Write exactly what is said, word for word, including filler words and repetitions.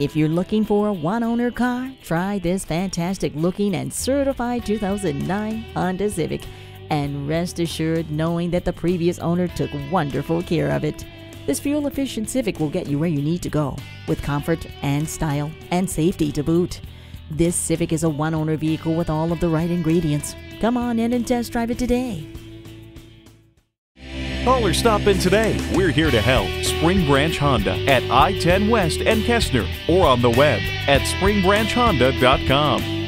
If you're looking for a one-owner car, try this fantastic looking and certified two thousand nine Honda Civic, and rest assured knowing that the previous owner took wonderful care of it. This fuel-efficient Civic will get you where you need to go, with comfort and style and safety to boot. This Civic is a one-owner vehicle with all of the right ingredients. Come on in and test drive it today. Call or stop in today. We're here to help. Spring Branch Honda at I ten West and Kestner, or on the web at spring branch honda dot com.